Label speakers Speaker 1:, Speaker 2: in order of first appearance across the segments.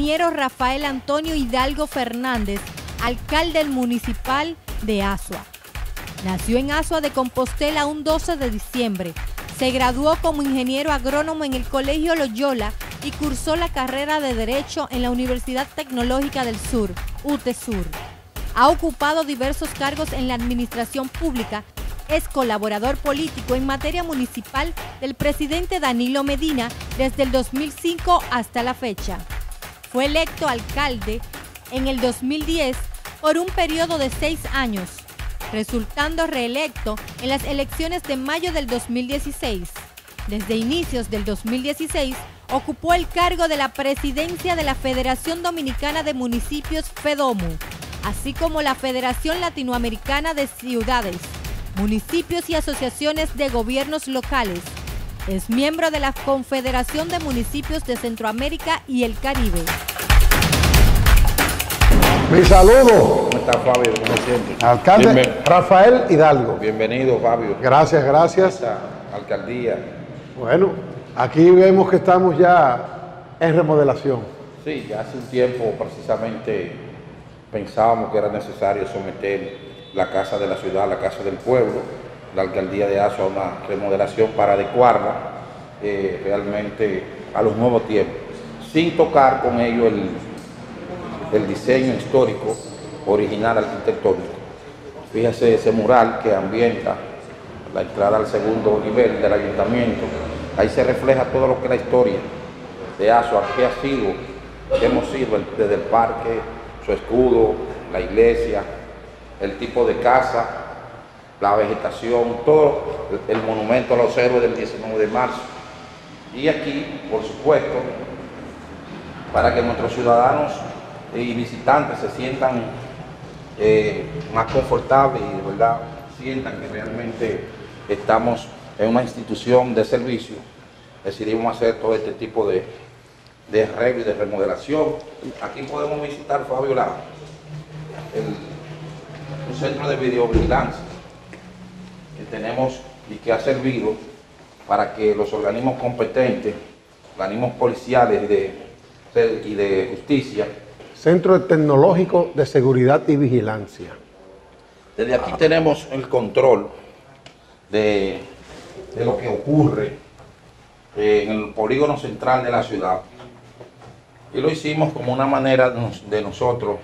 Speaker 1: ingeniero Rafael Antonio Hidalgo Fernández, alcalde municipal de Azua. Nació en Azua de Compostela un 12 de diciembre. Se graduó como ingeniero agrónomo en el Colegio Loyola y cursó la carrera de Derecho en la Universidad Tecnológica del Sur, UTESUR. Ha ocupado diversos cargos en la administración pública. Es colaborador político en materia municipal del presidente Danilo Medina desde el 2005 hasta la fecha. Fue electo alcalde en el 2010 por un periodo de 6 años, resultando reelecto en las elecciones de mayo del 2016. Desde inicios del 2016 ocupó el cargo de la presidencia de la Federación Dominicana de Municipios FEDOMU, así como la Federación Latinoamericana de Ciudades, Municipios y Asociaciones de Gobiernos Locales. Es miembro de la Confederación de Municipios de Centroamérica y el Caribe.
Speaker 2: Mi saludo.
Speaker 3: ¿Cómo está, Fabio? ¿Cómo sientes?
Speaker 2: Alcalde Rafael Hidalgo.
Speaker 3: Bienvenido, Fabio.
Speaker 2: Gracias, gracias.
Speaker 3: Esta alcaldía.
Speaker 2: Bueno, aquí vemos que estamos ya en remodelación.
Speaker 3: Sí, ya hace un tiempo precisamente pensábamos que era necesario someter la Casa de la Ciudad, la Casa del Pueblo, la alcaldía de Azua a una remodelación para adecuarla realmente a los nuevos tiempos, sin tocar con ello el diseño histórico original arquitectónico. Fíjese ese mural que ambienta la entrada al segundo nivel del ayuntamiento. Ahí se refleja todo lo que es la historia de Azua, qué ha sido, qué hemos sido desde el parque, su escudo, la iglesia, el tipo de casa, la vegetación, todo el monumento a los héroes del 19 de marzo. Y aquí, por supuesto, para que nuestros ciudadanos y visitantes se sientan más confortables y de verdad sientan que realmente estamos en una institución de servicio, decidimos hacer todo este tipo de arreglo y de remodelación. Aquí podemos visitar, Fabio, un centro de videovigilancia que tenemos y que ha servido para que los organismos competentes, organismos policiales y de justicia.
Speaker 2: Centro Tecnológico de Seguridad y Vigilancia.
Speaker 3: Desde aquí tenemos el control de lo que ocurre en el polígono central de la ciudad. Y lo hicimos como una manera de nosotros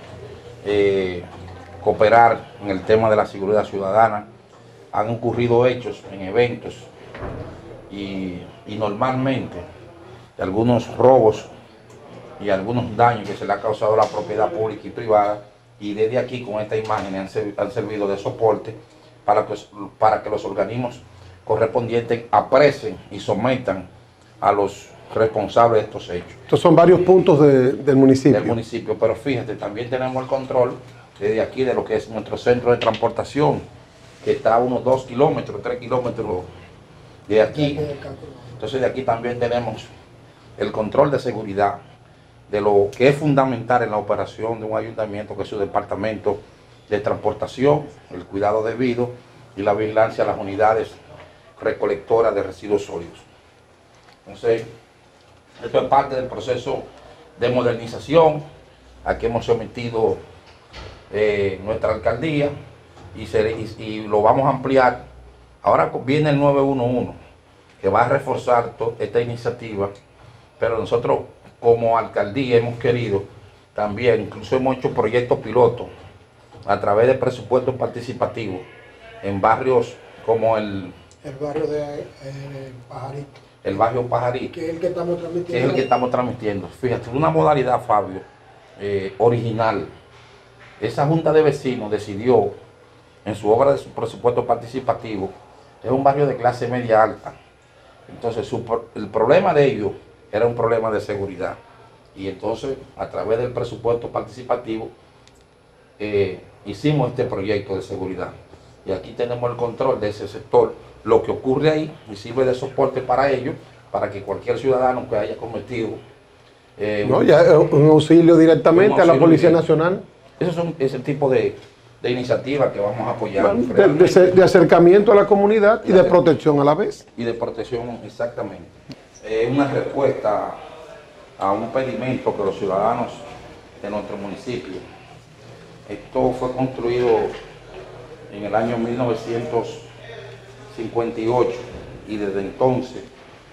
Speaker 3: cooperar en el tema de la seguridad ciudadana. Han ocurrido hechos en eventos y normalmente de algunos robos y algunos daños que se le ha causado a la propiedad pública y privada, y desde aquí con esta imagen han servido de soporte para que los organismos correspondientes aprecien y sometan a los responsables de estos hechos.
Speaker 2: Estos son varios puntos del municipio.
Speaker 3: Del municipio, pero fíjate, también tenemos el control desde aquí de lo que es nuestro centro de transportación, que está a unos 2 kilómetros, 3 kilómetros de aquí. Entonces de aquí también tenemos el control de seguridad, de lo que es fundamental en la operación de un ayuntamiento, que es su departamento de transportación, el cuidado debido y la vigilancia a las unidades recolectoras de residuos sólidos. Entonces, esto es parte del proceso de modernización a que hemos sometido nuestra alcaldía y lo vamos a ampliar. Ahora viene el 911, que va a reforzar esta iniciativa, pero nosotros como alcaldía hemos querido también, incluso hemos hecho proyectos pilotos a través de presupuestos participativos en barrios como el
Speaker 4: barrio de Pajarito.
Speaker 3: El barrio Pajarito.
Speaker 4: Que es el que estamos transmitiendo.
Speaker 3: Que es el que estamos transmitiendo. Fíjate, una modalidad, Fabio, original. Esa junta de vecinos decidió, en su obra de su presupuesto participativo, es un barrio de clase media alta. Entonces, el problema de ellos era un problema de seguridad. Y entonces, a través del presupuesto participativo, hicimos este proyecto de seguridad. Y aquí tenemos el control de ese sector. Lo que ocurre ahí y sirve de soporte para ellos, para que cualquier ciudadano que haya cometido
Speaker 2: un auxilio directamente a la Policía Nacional.
Speaker 3: Esos son ese tipo de iniciativas que vamos a apoyar.
Speaker 2: Bueno, de acercamiento a la comunidad y de protección a la vez.
Speaker 3: Y de protección, exactamente. Una respuesta a un pedimento que los ciudadanos de nuestro municipio. Esto fue construido en el año 1958 y desde entonces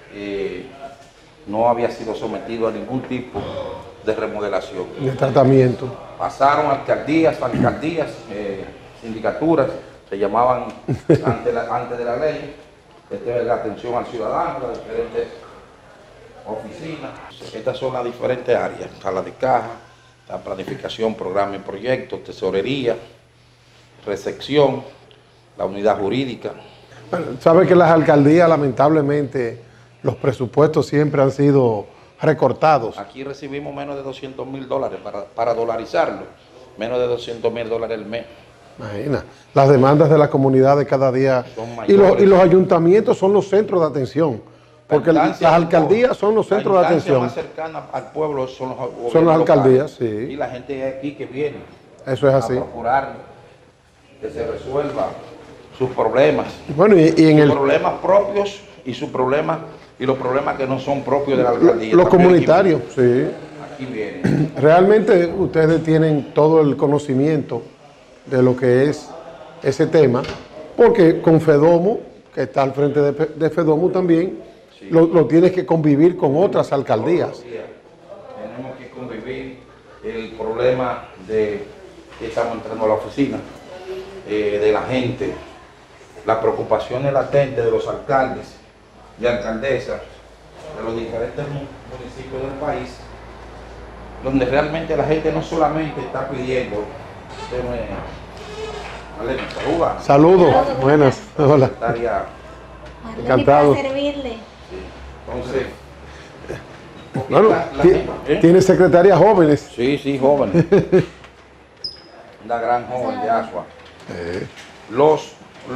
Speaker 3: no había sido sometido a ningún tipo de remodelación.
Speaker 2: De tratamiento.
Speaker 3: Pasaron alcaldías, sindicaturas, se llamaban antes de la ley. Esta es la atención al ciudadano, las diferentes oficinas. Estas son las diferentes áreas, sala de caja, la planificación, programa y proyectos, tesorería, recepción, la unidad jurídica.
Speaker 2: Bueno, sabe que las alcaldías, lamentablemente, los presupuestos siempre han sido recortados.
Speaker 3: Aquí recibimos menos de $200,000 para dolarizarlo, menos de $200,000 al mes.
Speaker 2: Imagina, las demandas de la comunidad de cada día. Y los ayuntamientos son los centros de atención, porque las alcaldías son los centros de atención.
Speaker 3: La más cercana al pueblo son los
Speaker 2: son las alcaldías, sí.
Speaker 3: Y la gente de aquí que viene
Speaker 2: Eso es así.
Speaker 3: a procurar que se resuelva sus problemas.
Speaker 2: Bueno, y en
Speaker 3: sus problemas propios y sus problemas y los problemas que no son propios de la alcaldía.
Speaker 2: Los comunitarios, sí.
Speaker 3: Aquí vienen.
Speaker 2: Realmente ustedes tienen todo el conocimiento de lo que es ese tema, porque con Fedomo, que está al frente de Fedomo también, sí, lo tienes que convivir con otras alcaldías.
Speaker 3: Tenemos que convivir el problema de que estamos entrando a la oficina, de la gente, las preocupaciones latentes de los alcaldes y alcaldesas de los diferentes municipios del país, donde realmente la gente no solamente está pidiendo.
Speaker 2: Saludos, buenas, hola. Encantado.
Speaker 5: Servirle.
Speaker 3: Entonces,
Speaker 2: bueno, ¿tiene secretarias jóvenes?
Speaker 3: Sí, jóvenes. Una gran joven de Asua. Los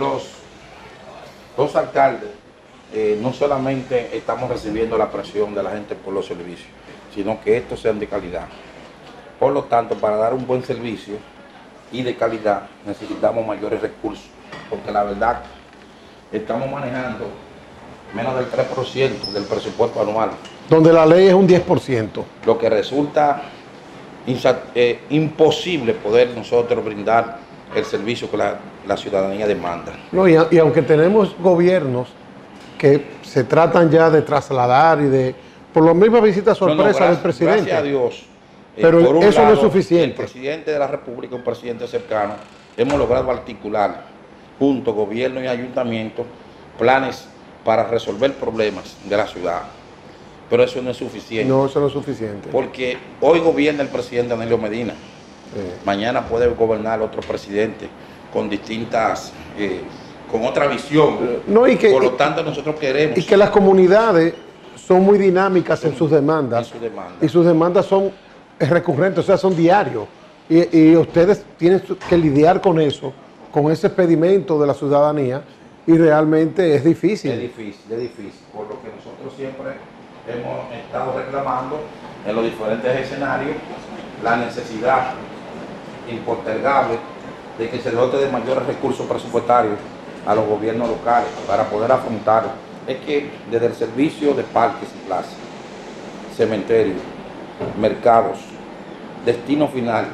Speaker 3: alcaldes no solamente estamos recibiendo la presión de la gente por los servicios, sino que estos sean de calidad. Por lo tanto, para dar un buen servicio y de calidad necesitamos mayores recursos, porque la verdad estamos manejando menos del 3% del presupuesto anual.
Speaker 2: Donde la ley es un 10%.
Speaker 3: Lo que resulta imposible poder nosotros brindar el servicio que la ciudadanía demanda.
Speaker 2: No, y aunque tenemos gobiernos que se tratan ya de trasladar y de, por lo mismo visita sorpresa del presidente.
Speaker 3: Gracias a Dios.
Speaker 2: Pero eso no es suficiente.
Speaker 3: El presidente de la República, un presidente cercano, hemos logrado articular, junto gobierno y ayuntamiento, planes para resolver problemas de la ciudad. Pero eso no es suficiente.
Speaker 2: No, eso no es suficiente.
Speaker 3: Porque hoy gobierna el presidente Danilo Medina. Mañana puede gobernar otro presidente con distintas, con otra visión.
Speaker 2: No,
Speaker 3: por lo tanto, nosotros queremos.
Speaker 2: Y que las comunidades son muy dinámicas en sus demandas. Y sus demandas son recurrentes, o sea, son diarios. Y ustedes tienen que lidiar con eso, con ese pedimento de la ciudadanía, y realmente es difícil.
Speaker 3: Es difícil, por lo que nosotros siempre hemos estado reclamando en los diferentes escenarios la necesidad impostergable de que se dote de mayores recursos presupuestarios a los gobiernos locales para poder afrontar. Es que desde el servicio de parques y plazas, cementerios, mercados, destino final,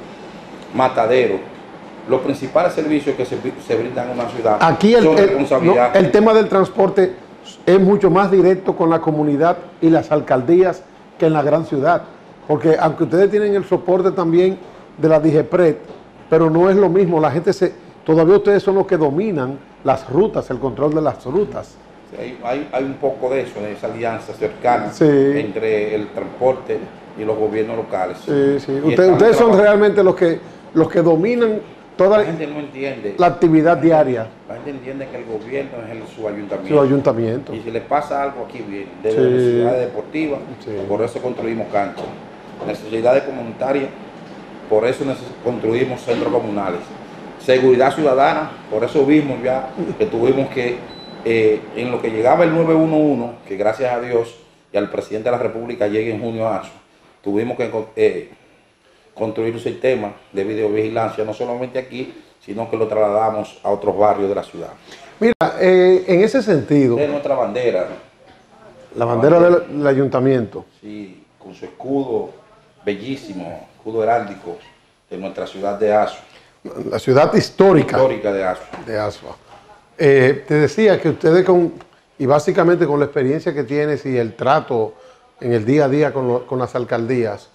Speaker 3: matadero, los principales servicios que se brindan en una ciudad
Speaker 2: aquí
Speaker 3: son responsabilidad.
Speaker 2: El tema del transporte es mucho más directo con la comunidad y las alcaldías que en la gran ciudad, porque aunque ustedes tienen el soporte también de la DIGEPRED, pero no es lo mismo, la gente todavía ustedes son los que dominan las rutas, el control de las rutas.
Speaker 3: Sí, hay un poco de eso, de esa alianza cercana entre el transporte y los gobiernos locales.
Speaker 2: Sí. Ustedes son realmente los que dominan toda
Speaker 3: la gente no entiende
Speaker 2: la actividad diaria.
Speaker 3: La gente entiende que el gobierno es su ayuntamiento.
Speaker 2: Su ayuntamiento.
Speaker 3: Y si le pasa algo aquí bien, de necesidades deportivas, por eso construimos canchas. Necesidades comunitarias, por eso construimos centros comunales. Seguridad ciudadana, por eso vimos ya que tuvimos que, en lo que llegaba el 911, que gracias a Dios y al presidente de la República llegue en junio a ASO, tuvimos que construir un sistema de videovigilancia, no solamente aquí, sino que lo trasladamos a otros barrios de la ciudad.
Speaker 2: Mira, en ese sentido...
Speaker 3: De nuestra bandera.
Speaker 2: La bandera del ayuntamiento.
Speaker 3: Sí, con su escudo bellísimo, escudo heráldico de nuestra ciudad de Asua.
Speaker 2: La ciudad histórica
Speaker 3: de Asua.
Speaker 2: de Asua. Te decía que ustedes y básicamente con la experiencia que tienes y el trato en el día a día con las alcaldías,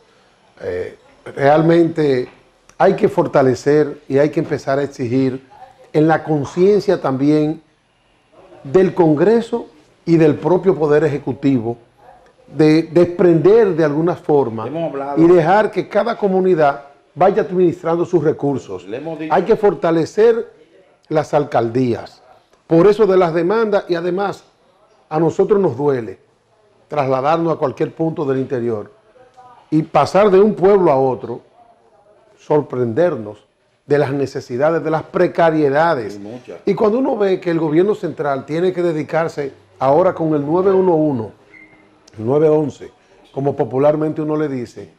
Speaker 2: realmente hay que fortalecer y hay que empezar a exigir en la conciencia también del Congreso y del propio Poder Ejecutivo de desprender de alguna forma y dejar que cada comunidad vaya administrando sus recursos. Hay que fortalecer las alcaldías. Por eso de las demandas, y además a nosotros nos duele trasladarnos a cualquier punto del interior y pasar de un pueblo a otro, sorprendernos de las necesidades, de las precariedades. Y cuando uno ve que el gobierno central tiene que dedicarse ahora con el 911, el 911, como popularmente uno le dice,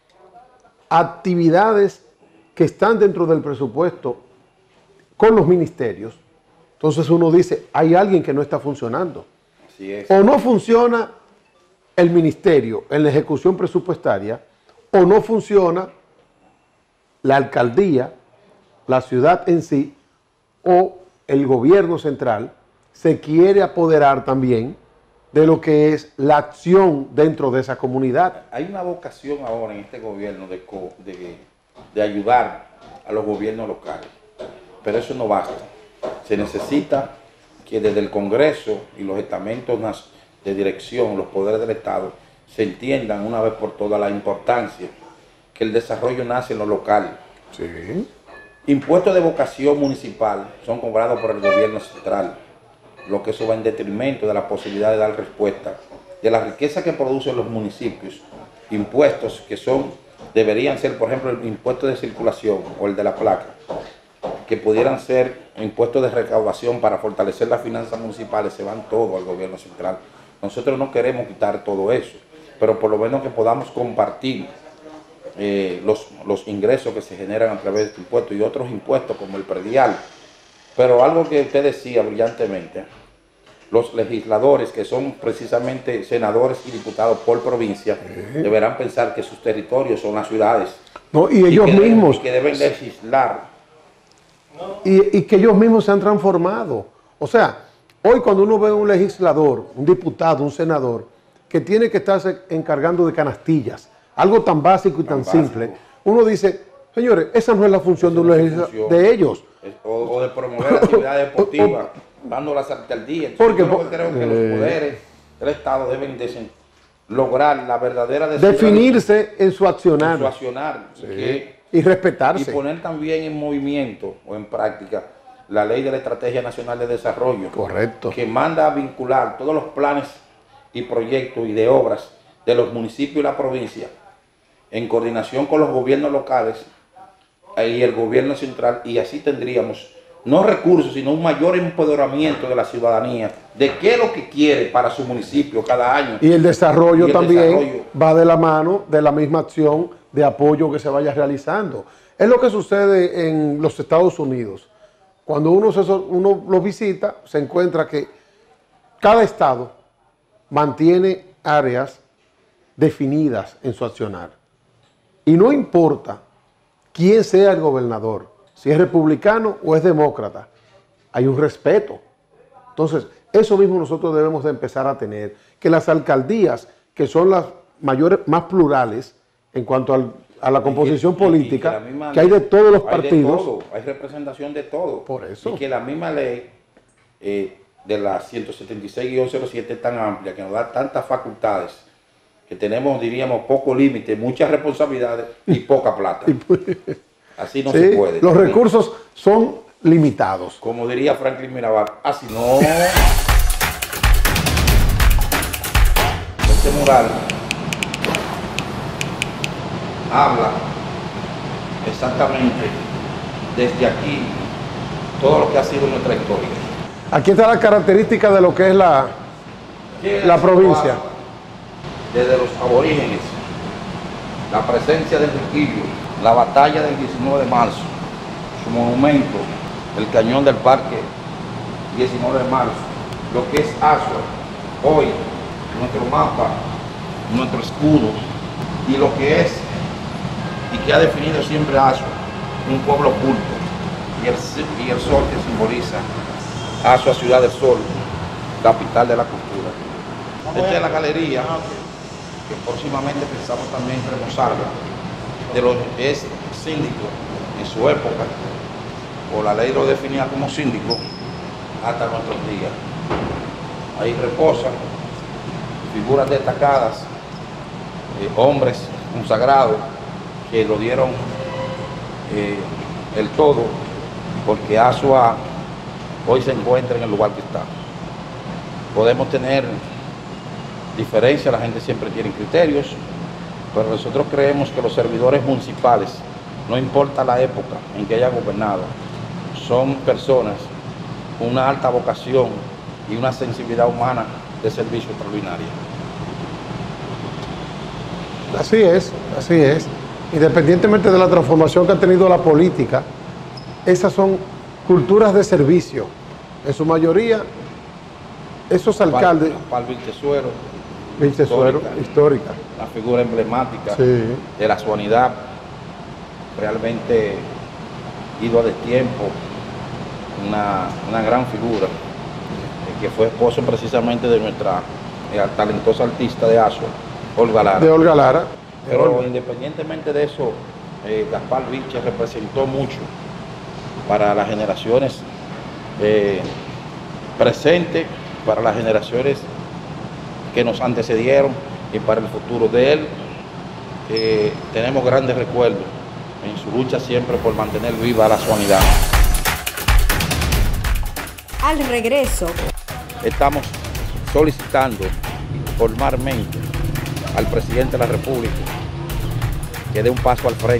Speaker 2: actividades que están dentro del presupuesto con los ministerios, entonces uno dice, hay alguien que no está funcionando.
Speaker 3: Así es.
Speaker 2: O no funciona el ministerio en la ejecución presupuestaria, o no funciona la alcaldía, la ciudad en sí, o el gobierno central se quiere apoderar también de lo que es la acción dentro de esa comunidad.
Speaker 3: Hay una vocación ahora en este gobierno de ayudar a los gobiernos locales, pero eso no basta. Se necesita que desde el Congreso y los estamentos de dirección, los poderes del Estado, se entiendan una vez por todas la importancia que el desarrollo nace en lo local.
Speaker 2: Sí.
Speaker 3: Impuestos de vocación municipal son cobrados por el gobierno central, lo que eso va en detrimento de la posibilidad de dar respuesta de la riqueza que producen los municipios. Impuestos que deberían ser, por ejemplo, el impuesto de circulación o el de la placa, que pudieran ser impuestos de recaudación para fortalecer las finanzas municipales, se van todos al gobierno central. Nosotros no queremos quitar todo eso, pero por lo menos que podamos compartir los ingresos que se generan a través de este impuesto y otros impuestos como el predial. Pero algo que usted decía brillantemente, los legisladores que son precisamente senadores y diputados por provincia, deberán pensar que sus territorios son las ciudades.
Speaker 2: No, y ellos mismos.
Speaker 3: Que deben legislar.
Speaker 2: Y que ellos mismos se han transformado. O sea, hoy cuando uno ve un legislador, un diputado, un senador, que tiene que estarse encargando de canastillas, algo tan básico y tan simple, uno dice, señores, esa no es la función de un legislador, de ellos.
Speaker 3: O de promover actividades deportivas, dando las alcaldías.
Speaker 2: Porque
Speaker 3: yo creo que los poderes del Estado deben lograr la verdadera
Speaker 2: definirse en su accionar.
Speaker 3: En su accionar.
Speaker 2: Sí. Y respetarse.
Speaker 3: Y poner también en movimiento o en práctica la ley de la Estrategia Nacional de Desarrollo.
Speaker 2: Correcto.
Speaker 3: Que manda a vincular todos los planes y proyectos y de obras de los municipios y la provincia en coordinación con los gobiernos locales y el gobierno central, y así tendríamos no recursos, sino un mayor empoderamiento de la ciudadanía de qué es lo que quiere para su municipio cada año.
Speaker 2: Y el desarrollo también va de la mano de la misma acción de apoyo que se vaya realizando. Es lo que sucede en los Estados Unidos. Cuando uno lo visita, se encuentra que cada estado mantiene áreas definidas en su accionar. Y no importa quién sea el gobernador, si es republicano o es demócrata, hay un respeto. Entonces, eso mismo nosotros debemos de empezar a tener, que las alcaldías, que son las mayores, más plurales en cuanto a la composición política, que hay de todos los partidos.
Speaker 3: Hay representación de todo.
Speaker 2: Por eso.
Speaker 3: Y que la misma ley de la 176-07 es tan amplia, que nos da tantas facultades, que tenemos, diríamos, poco límite, muchas responsabilidades y poca plata. Así no se puede.
Speaker 2: Los recursos son limitados.
Speaker 3: Como diría Franklin Mirabal, así no. Este mural habla exactamente desde aquí todo lo que ha sido nuestra historia.
Speaker 2: Aquí está la característica de lo que es la provincia.
Speaker 3: Desde los aborígenes, la presencia del Riquillo, la batalla del 19 de marzo, su monumento, el cañón del parque 19 de marzo, lo que es Asua, hoy, nuestro mapa, nuestro escudo, y lo que es y que ha definido siempre a Asua, un pueblo culto, y el sol que simboliza Asua, ciudad del sol, capital de la cultura. Esta es la galería que próximamente pensamos también remozarla, de lo que es síndico en su época, o la ley lo definía como síndico, hasta nuestros días. Ahí reposan figuras destacadas, hombres consagrados que lo dieron el todo, porque Asua hoy se encuentra en el lugar que está. Podemos tener diferencias, la gente siempre tiene criterios, pero nosotros creemos que los servidores municipales, no importa la época en que hayan gobernado, son personas con una alta vocación y una sensibilidad humana de servicio extraordinaria.
Speaker 2: Así es, así es. Independientemente de la transformación que ha tenido la política, esas son culturas de servicio. En su mayoría, esos alcaldes...
Speaker 3: Vilchesuero,
Speaker 2: histórica.
Speaker 3: La figura emblemática
Speaker 2: Sí.
Speaker 3: de la suanidad, realmente ido a destiempo, una gran figura, que fue esposo precisamente de nuestra talentosa artista de Asua, Olga Lara.
Speaker 2: De Olga Lara.
Speaker 3: Pero independientemente de eso, Gaspar Vilches representó mucho para las generaciones presentes, para las generaciones que nos antecedieron y para el futuro de él. Tenemos grandes recuerdos en su lucha siempre por mantener viva la suanidad.
Speaker 1: Al regreso,
Speaker 3: Estamos solicitando formalmente al presidente de la República que dé un paso al frente.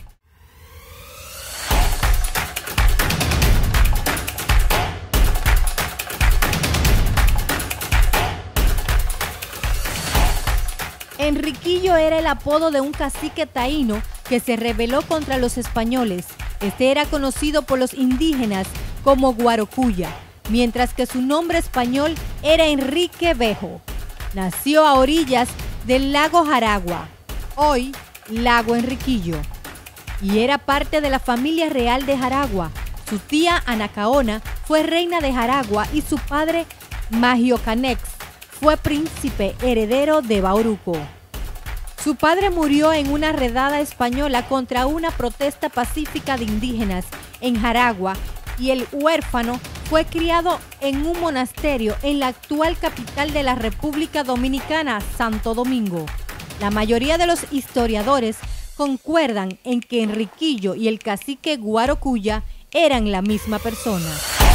Speaker 1: Enriquillo era el apodo de un cacique taíno que se rebeló contra los españoles. Este era conocido por los indígenas como Guarocuya, mientras que su nombre español era Enrique Bejo. Nació a orillas del lago Jaragua, hoy lago Enriquillo, y era parte de la familia real de Jaragua. Su tía Anacaona fue reina de Jaragua y su padre Magiocanex fue príncipe heredero de Bauruco. Su padre murió en una redada española contra una protesta pacífica de indígenas en Jaragua, y el huérfano fue criado en un monasterio en la actual capital de la República Dominicana, Santo Domingo. La mayoría de los historiadores concuerdan en que Enriquillo y el cacique Guarocuya eran la misma persona.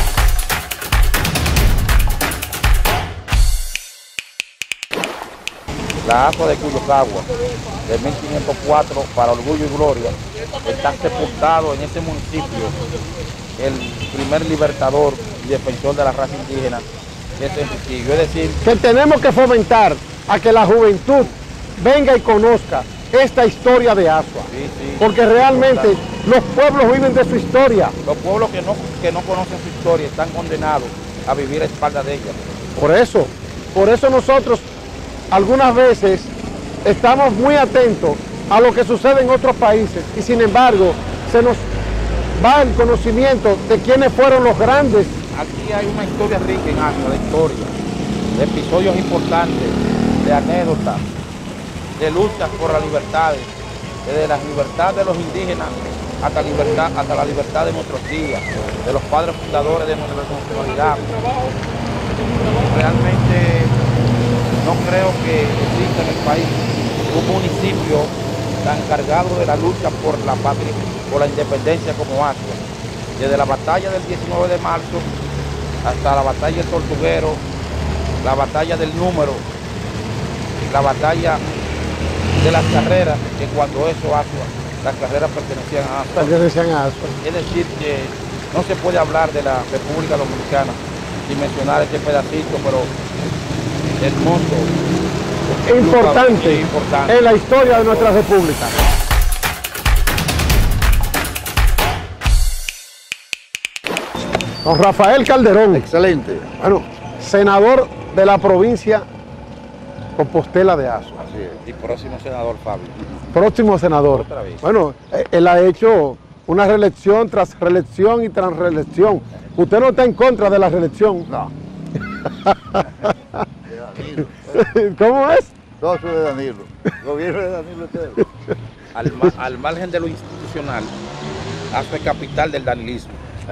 Speaker 3: La Asua de Cuyocagua, de 1504, para orgullo y gloria, está sepultado en ese municipio el primer libertador y defensor de la raza indígena, que es Enriquillo. Es decir,
Speaker 2: Que tenemos que fomentar a que la juventud venga y conozca esta historia de Asua.
Speaker 3: sí,
Speaker 2: Porque realmente los pueblos viven de su historia.
Speaker 3: los pueblos que no conocen su historia están condenados a vivir a espaldas de ella.
Speaker 2: Por eso nosotros algunas veces estamos muy atentos a lo que sucede en otros países y sin embargo se nos va el conocimiento de quiénes fueron los grandes.
Speaker 3: Aquí hay una historia rica en Asua, de historia, de episodios importantes, de anécdotas, de luchas por las libertades, desde la libertad de los indígenas hasta la libertad de nuestros días, de los padres fundadores de nuestra nacionalidad. Realmente no creo que exista en el país un municipio tan cargado de la lucha por la patria, por la independencia como Asua. Desde la batalla del 19 de marzo hasta la batalla del Tortuguero, la batalla del Número, la batalla de las carreras, que cuando eso Asua, las carreras pertenecían a Asua. Es decir, que no se puede hablar de la República Dominicana sin mencionar este pedacito, pero hermoso,
Speaker 2: Importante en la historia de nuestra república. Don Rafael Calderón.
Speaker 5: Excelente.
Speaker 2: Bueno, senador de la provincia Compostela de Asua.
Speaker 3: Y próximo senador, Fabio.
Speaker 2: Próximo senador.
Speaker 3: Otra vez.
Speaker 2: Bueno, él ha hecho una reelección tras reelección y tras reelección. ¿Usted no está en contra de la reelección?
Speaker 5: No.
Speaker 2: ¿Cómo es?
Speaker 5: Todo eso de Danilo. Gobierno de Danilo entero.
Speaker 3: Al margen de lo institucional, Azua es capital del danilismo.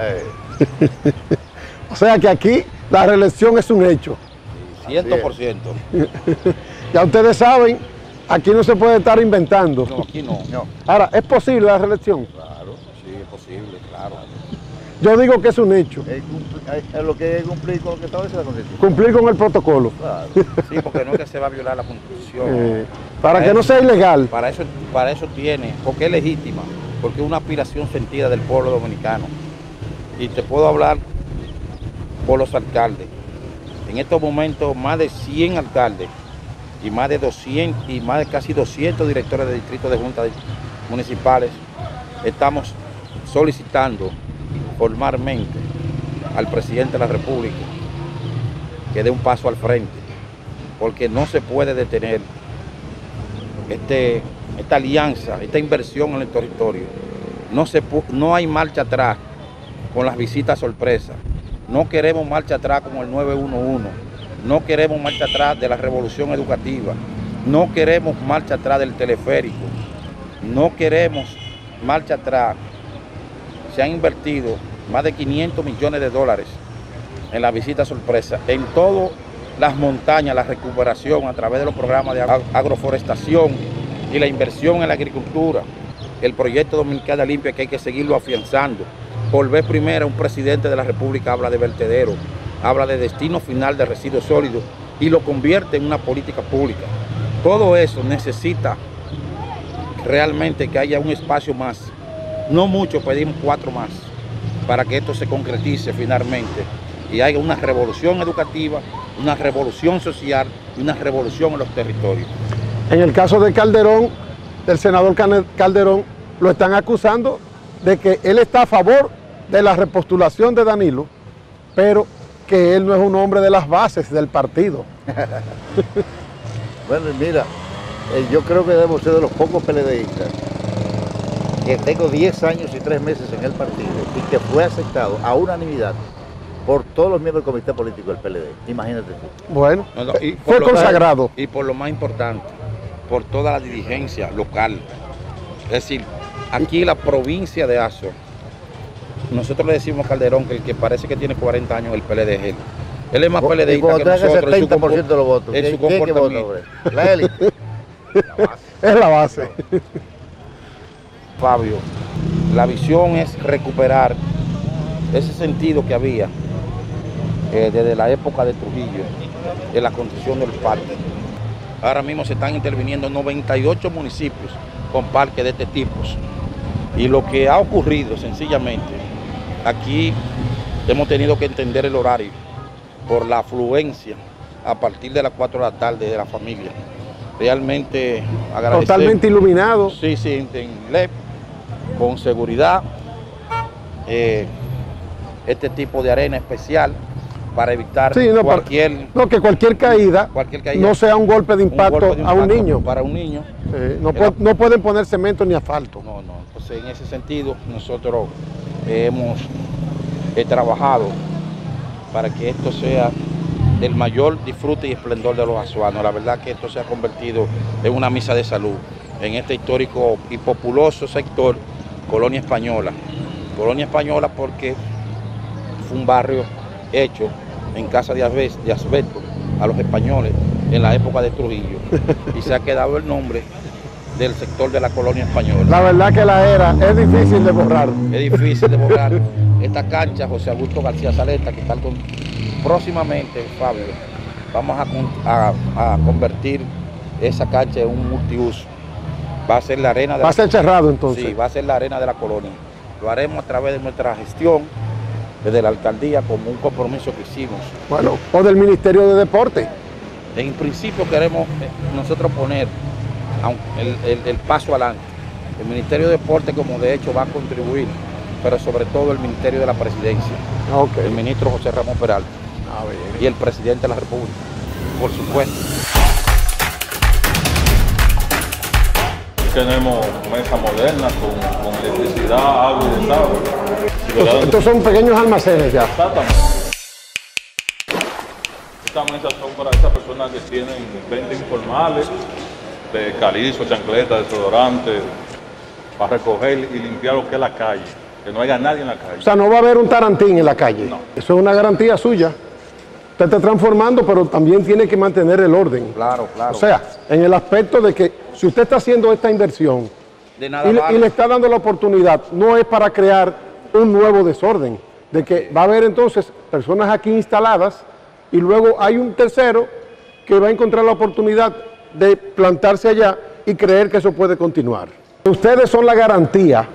Speaker 2: O sea que aquí la reelección es un hecho.
Speaker 3: 100%.
Speaker 2: Ya ustedes saben, aquí no se puede estar inventando.
Speaker 3: No, aquí no.
Speaker 2: Ahora, ¿es posible la reelección?
Speaker 3: Claro, sí, es posible, claro.
Speaker 2: Yo digo que es un hecho.
Speaker 5: Es lo que es cumplir con lo que establece la Constitución.
Speaker 2: Cumplir con el protocolo.
Speaker 5: Claro.
Speaker 3: Sí, porque no es que se va a violar la Constitución.
Speaker 2: Para que no sea ilegal.
Speaker 3: Para eso tiene, porque es legítima, porque es una aspiración sentida del pueblo dominicano. Y te puedo hablar por los alcaldes. En estos momentos, más de 100 alcaldes y más de 200 y más de casi 200 directores de distritos de juntas municipales estamos solicitando formalmente al presidente de la República que dé un paso al frente, porque no se puede detener esta alianza, esta inversión en el territorio. No hay marcha atrás con las visitas sorpresa. No queremos marcha atrás como el 911. No queremos marcha atrás de la revolución educativa. No queremos marcha atrás del teleférico. No queremos marcha atrás. Se han invertido más de 500 millones de dólares en la visita sorpresa, en todas las montañas, la recuperación a través de los programas de agroforestación y la inversión en la agricultura. El proyecto Dominicana Limpia, que hay que seguirlo afianzando. Por vez primera, un presidente de la República habla de vertedero, habla de destino final de residuos sólidos y lo convierte en una política pública. Todo eso necesita realmente que haya un espacio más. No mucho, pedimos 4 más, para que esto se concretice finalmente y haya una revolución educativa, una revolución social y una revolución en los territorios.
Speaker 2: En el caso de Calderón, del senador Calderón, lo están acusando de que él está a favor de la repostulación de Danilo, pero que él no es un hombre de las bases del partido.
Speaker 5: Bueno, mira, yo creo que debo ser de los pocos PLDistas que tengo 10 años y 3 meses en el partido y que fue aceptado a unanimidad por todos los miembros del comité político del PLD. Imagínate tú.
Speaker 2: Bueno,
Speaker 3: Y
Speaker 2: fue consagrado.
Speaker 3: Y por lo más importante, por toda la dirigencia local. Es decir, aquí la provincia de Azua, nosotros le decimos a Calderón que el que parece que tiene 40 años el PLD es él. Él es más PLDista que nosotros.
Speaker 5: El 70% de los votos.
Speaker 3: En su
Speaker 5: ¿Quién que vota,
Speaker 3: comportamiento.
Speaker 5: hombre? La élite.
Speaker 2: Es la base.
Speaker 3: Fabio, la visión es recuperar ese sentido que había desde la época de Trujillo en la construcción del parque. Ahora mismo se están interviniendo 98 municipios con parques de este tipo. Y lo que ha ocurrido sencillamente, aquí hemos tenido que entender el horario por la afluencia a partir de las 4 de la tarde de la familia. Realmente agradecer.
Speaker 2: Totalmente iluminado.
Speaker 3: Sí, en LED, con seguridad, este tipo de arena especial para evitar
Speaker 2: Sí, que cualquier caída no sea un golpe de impacto a un niño.
Speaker 3: Para un niño.
Speaker 2: Sí, no pueden poner cemento ni asfalto.
Speaker 3: No. Entonces, en ese sentido, nosotros hemos trabajado para que esto sea del mayor disfrute y esplendor de los azuanos. La verdad que esto se ha convertido en una misa de salud en este histórico y populoso sector Colonia Española. Colonia Española porque fue un barrio hecho en casa de asbesto a los españoles en la época de Trujillo y se ha quedado el nombre del sector de la Colonia Española.
Speaker 2: La verdad que la era es difícil de borrar.
Speaker 3: Es difícil de borrar. Esta cancha, José Augusto García Saleta, que está próximamente, Fabio, vamos a convertir esa cancha en un multiuso. Va a ser la arena de
Speaker 2: Va a ser cerrado entonces.
Speaker 3: Sí, va a ser la arena de la colonia. Lo haremos a través de nuestra gestión, desde la alcaldía, como un compromiso que hicimos.
Speaker 2: Bueno, o del Ministerio de Deporte.
Speaker 3: En principio queremos nosotros poner el paso adelante. El Ministerio de Deporte, como de hecho va a contribuir, pero sobre todo el Ministerio de la Presidencia.
Speaker 2: Okay.
Speaker 3: El ministro José Ramón Peralta. Y el presidente de la República, por supuesto.
Speaker 6: tenemos mesas modernas con electricidad, agua y desagüe.
Speaker 2: Estos son pequeños almacenes ya.
Speaker 6: Exactamente. Estas mesas son para esas personas que tienen ventas informales de calizo, chancletas, desodorantes, para recoger y limpiar lo que es la calle, que no haya nadie en la calle.
Speaker 2: O sea, no va a haber un tarantín en la calle.
Speaker 6: No.
Speaker 2: Eso es una garantía suya. Usted está transformando, pero también tiene que mantener el orden.
Speaker 3: Claro, claro.
Speaker 2: O sea, en el aspecto de que si usted está haciendo esta inversión
Speaker 3: de nada
Speaker 2: y le está dando la oportunidad, no es para crear un nuevo desorden, de que va a haber entonces personas aquí instaladas y luego hay un tercero que va a encontrar la oportunidad de plantarse allá y creer que eso puede continuar. Ustedes son la garantía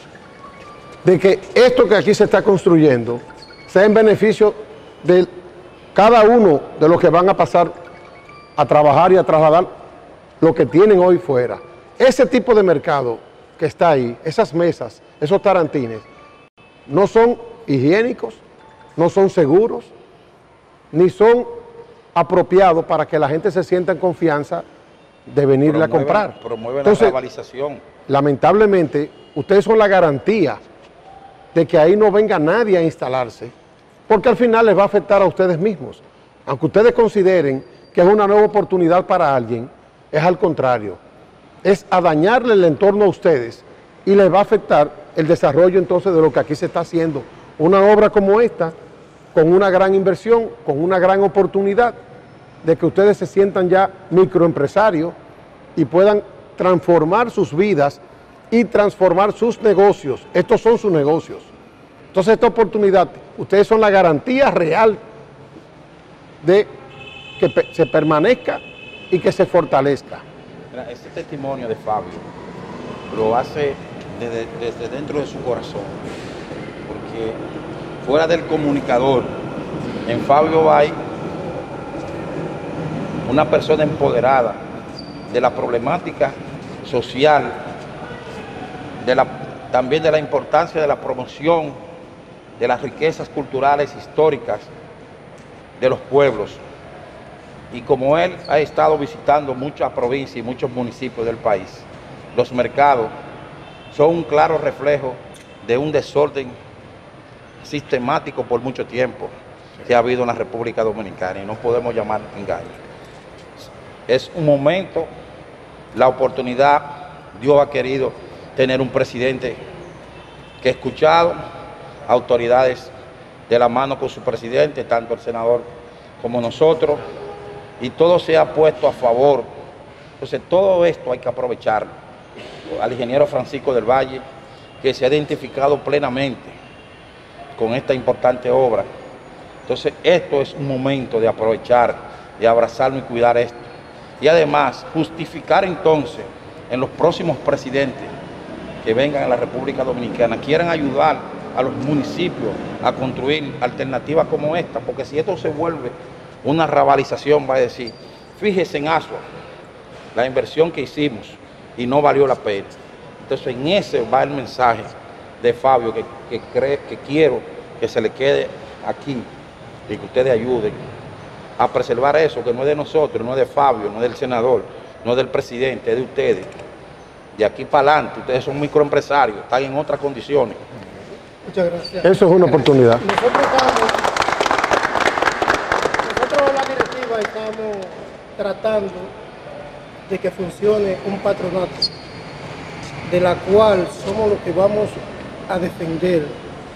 Speaker 2: de que esto que aquí se está construyendo sea en beneficio de cada uno de los que van a pasar a trabajar y a trasladar lo que tienen hoy fuera. Ese tipo de mercado que está ahí, esas mesas, esos tarantines, no son higiénicos, no son seguros, ni son apropiados para que la gente se sienta en confianza de venirle a comprar.
Speaker 3: Promueven
Speaker 2: Entonces,
Speaker 3: la globalización.
Speaker 2: lamentablemente, ustedes son la garantía de que ahí no venga nadie a instalarse, porque al final les va a afectar a ustedes mismos. Aunque ustedes consideren que es una nueva oportunidad para alguien, es al contrario. Es a dañarle el entorno a ustedes y les va a afectar el desarrollo entonces de lo que aquí se está haciendo. Una obra como esta, con una gran inversión, con una gran oportunidad de que ustedes se sientan ya microempresarios y puedan transformar sus vidas y transformar sus negocios. Estos son sus negocios. Entonces esta oportunidad, ustedes son la garantía real de que se permanezca y que se fortalezca.
Speaker 3: Ese testimonio de Fabio lo hace desde dentro de su corazón, porque fuera del comunicador, en Fabio hay una persona empoderada de la problemática social, también de la importancia de la promoción de las riquezas culturales históricas de los pueblos. Y como él ha estado visitando muchas provincias y muchos municipios del país, los mercados son un claro reflejo de un desorden sistemático por mucho tiempo que ha habido en la República Dominicana, y no podemos llamar engaño. Es un momento, la oportunidad, Dios ha querido tener un presidente que ha escuchado autoridades de la mano con su presidente, tanto el senador como nosotros, y todo se ha puesto a favor. Entonces todo esto hay que aprovecharlo. Al ingeniero Francisco del Valle, que se ha identificado plenamente con esta importante obra. Entonces esto es un momento de aprovechar, de abrazarnos y cuidar esto. Y además justificar entonces en los próximos presidentes que vengan a la República Dominicana, quieran ayudar a los municipios a construir alternativas como esta, porque si esto se vuelve una rabalización, va a decir, fíjese en Asua, la inversión que hicimos y no valió la pena. Entonces en ese va el mensaje de Fabio, que quiero que se le quede aquí y que ustedes ayuden a preservar eso, que no es de nosotros, no es de Fabio, no es del senador, no es del presidente, es de ustedes. De aquí para adelante, ustedes son microempresarios, están en otras condiciones.
Speaker 4: Muchas gracias.
Speaker 2: Eso es una oportunidad.
Speaker 4: Nosotros la directiva estamos tratando de que funcione un patronato, de la cual somos los que vamos a defender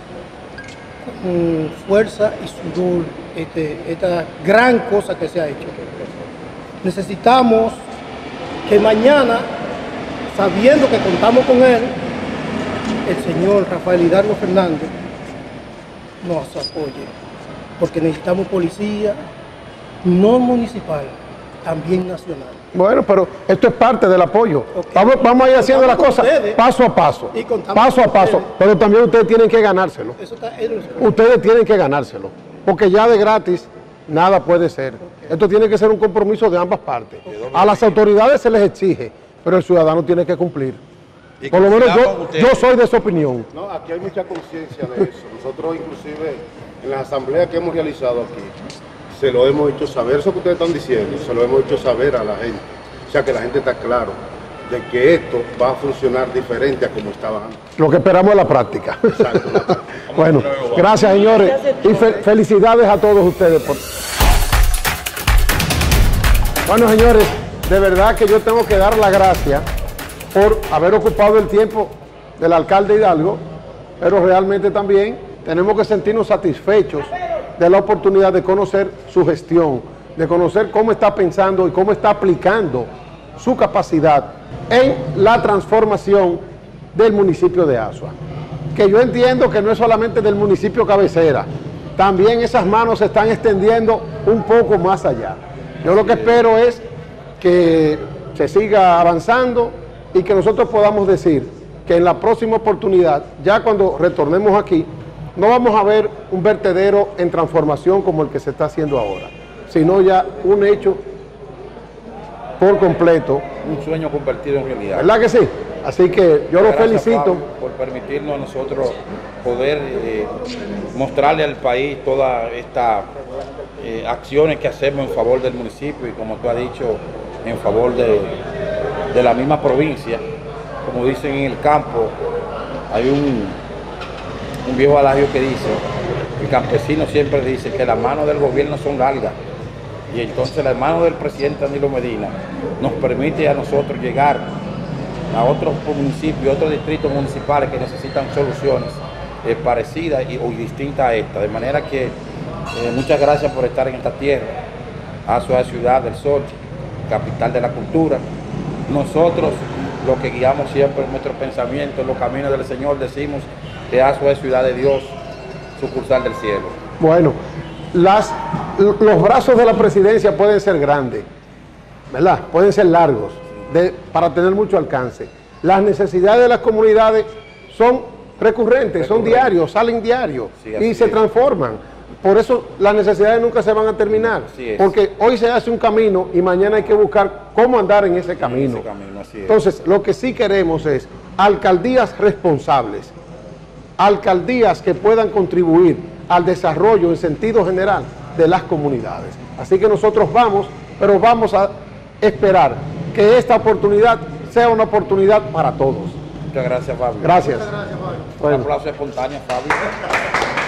Speaker 4: con fuerza y sudor esta gran cosa que se ha hecho. Necesitamos que mañana, sabiendo que contamos con él, el señor Rafael Hidalgo Fernández nos apoye, porque necesitamos policía, no municipal, también nacional.
Speaker 2: Bueno, pero esto es parte del apoyo.
Speaker 4: Okay.
Speaker 2: Vamos a ir haciendo las
Speaker 4: Contamos
Speaker 2: cosas
Speaker 4: con ustedes.
Speaker 2: paso a paso,
Speaker 4: Y contamos
Speaker 2: paso a
Speaker 4: con
Speaker 2: paso,
Speaker 4: ustedes.
Speaker 2: pero también ustedes tienen que ganárselo.
Speaker 4: Eso está en nuestro...
Speaker 2: Ustedes tienen que ganárselo, porque ya de gratis nada puede ser. Esto tiene que ser un compromiso de ambas partes. A las autoridades se les exige, pero el ciudadano tiene que cumplir. Por lo menos yo soy de esa opinión.
Speaker 7: No, aquí hay mucha conciencia de eso. Nosotros inclusive en las asambleas que hemos realizado aquí, se lo hemos hecho saber, eso que ustedes están diciendo, se lo hemos hecho saber a la gente. O sea que la gente está claro de que esto va a funcionar diferente a como estaba antes.
Speaker 2: Lo que esperamos es la práctica.
Speaker 7: Exacto.
Speaker 2: Bueno, gracias señores y felicidades a todos ustedes. Bueno señores, de verdad que yo tengo que dar las gracias por haber ocupado el tiempo del alcalde Hidalgo, pero realmente también tenemos que sentirnos satisfechos de la oportunidad de conocer su gestión, de conocer cómo está pensando y cómo está aplicando su capacidad en la transformación del municipio de Asua. Que yo entiendo que no es solamente del municipio cabecera, también esas manos se están extendiendo un poco más allá. Yo lo que espero es que se siga avanzando y que nosotros podamos decir que en la próxima oportunidad, ya cuando retornemos aquí, no vamos a ver un vertedero en transformación como el que se está haciendo ahora, sino ya un hecho por completo.
Speaker 3: Un sueño convertido en realidad.
Speaker 2: ¿Verdad que sí? Así que yo lo felicito.
Speaker 3: Fabio, por permitirnos a nosotros poder mostrarle al país todas estas acciones que hacemos en favor del municipio y, como tú has dicho, en favor de la misma provincia. Como dicen en el campo, hay un viejo adagio que dice, el campesino siempre dice que las manos del gobierno son largas, y entonces las manos del presidente Danilo Medina nos permite a nosotros llegar a otros municipios, otros distritos municipales que necesitan soluciones parecidas o distintas a esta. De manera que muchas gracias por estar en esta tierra. Asua es Ciudad del Sol, capital de la cultura. Nosotros, lo que guiamos siempre en nuestro pensamiento, en los caminos del Señor, decimos que Asua es Ciudad de Dios, sucursal del cielo.
Speaker 2: Bueno, los brazos de la presidencia pueden ser grandes, ¿verdad? Pueden ser largos, para tener mucho alcance. Las necesidades de las comunidades son recurrentes, son diarios, salen diarios y se transforman. Por eso las necesidades nunca se van a terminar, porque hoy se hace un camino y mañana hay que buscar cómo andar en ese camino. Entonces, lo que sí queremos es alcaldías responsables, alcaldías que puedan contribuir al desarrollo en sentido general de las comunidades. Así que nosotros vamos, pero vamos a esperar que esta oportunidad sea una oportunidad para todos.
Speaker 3: Muchas gracias, Fabio.
Speaker 2: Gracias.
Speaker 3: Un aplauso espontáneo, Fabio.